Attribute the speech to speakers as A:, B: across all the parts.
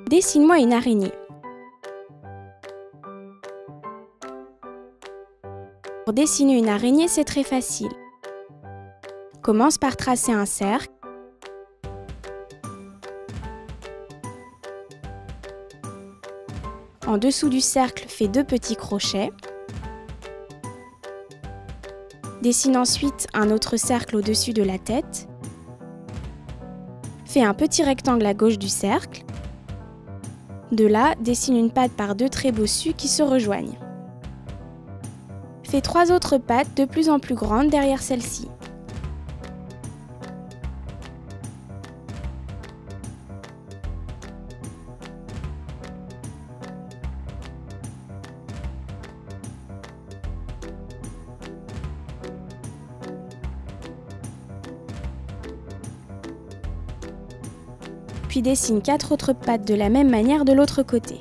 A: Dessine-moi une araignée. Pour dessiner une araignée, c'est très facile. Commence par tracer un cercle. En dessous du cercle, fais 2 petits crochets. Dessine ensuite un autre cercle au-dessus de la tête. Fais un petit rectangle à gauche du cercle. De là, dessine une patte par 2 traits bossus qui se rejoignent. Fais 3 autres pattes de plus en plus grandes derrière celle-ci. Puis dessine 4 autres pattes de la même manière de l'autre côté.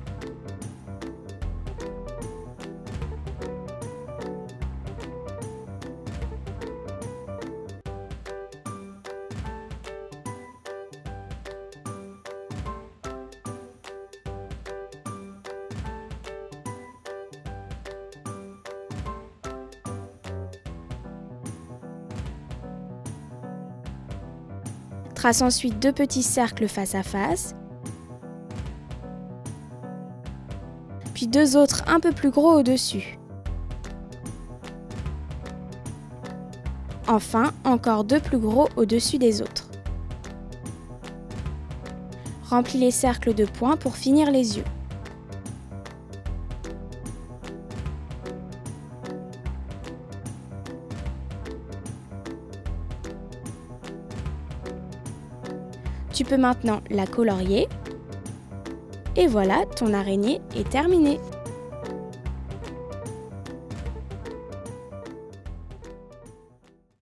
A: Trace ensuite 2 petits cercles face à face, puis 2 autres un peu plus gros au-dessus. Enfin, encore 2 plus gros au-dessus des autres. Remplis les cercles de points pour finir les yeux. Tu peux maintenant la colorier. Et voilà, ton araignée est terminée.